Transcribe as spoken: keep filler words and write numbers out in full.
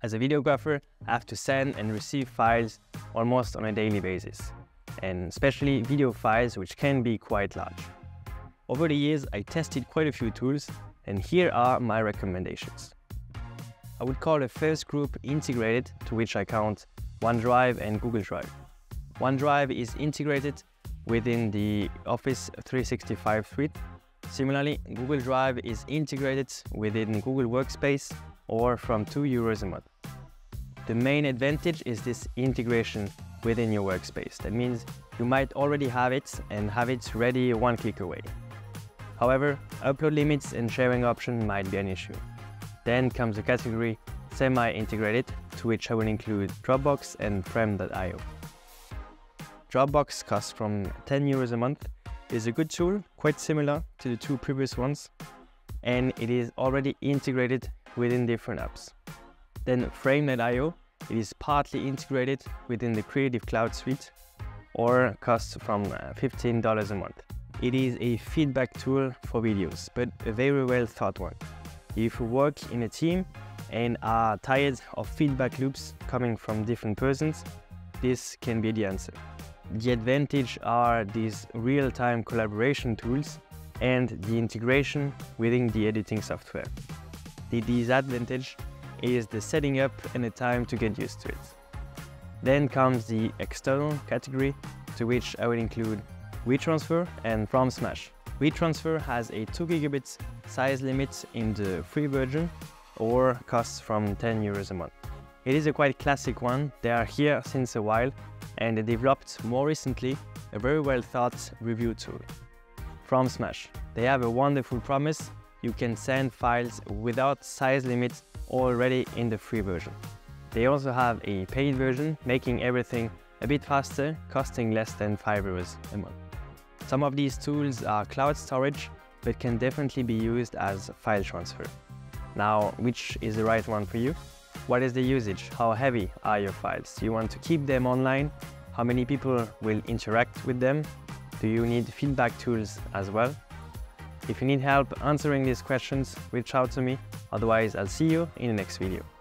As a videographer, I have to send and receive files almost on a daily basis, and especially video files which can be quite large. Over the years, I tested quite a few tools, and here are my recommendations. I would call the first group integrated, to which I count OneDrive and Google Drive. OneDrive is integrated within the Office three sixty-five suite. Similarly, Google Drive is integrated within Google Workspace or from two euros a month. The main advantage is this integration within your workspace. That means you might already have it and have it ready one click away. However, upload limits and sharing option might be an issue. Then comes the category semi-integrated, to which I will include Dropbox and Frem dot i o. Dropbox costs from ten euros a month. It is a good tool, quite similar to the two previous ones, and it is already integrated within different apps. Then Frame dot i o, it is partly integrated within the Creative Cloud suite, or costs from fifteen dollars a month. It is a feedback tool for videos, but a very well thought one. If you work in a team and are tired of feedback loops coming from different persons, this can be the answer. The advantage are these real-time collaboration tools and the integration within the editing software. The disadvantage is the setting up and the time to get used to it. Then comes the external category, to which I will include WeTransfer and Fromsmash. WeTransfer has a two gigabit size limit in the free version, or costs from ten euros a month. It is a quite classic one. They are here since a while, and they developed more recently a very well thought review tool. Fromsmash. They have a wonderful promise. You can send files without size limits already in the free version. They also have a paid version, making everything a bit faster, costing less than five euros a month. Some of these tools are cloud storage, but can definitely be used as file transfer. Now, which is the right one for you? What is the usage? How heavy are your files? Do you want to keep them online? How many people will interact with them? Do you need feedback tools as well? If you need help answering these questions, reach out to me. Otherwise, I'll see you in the next video.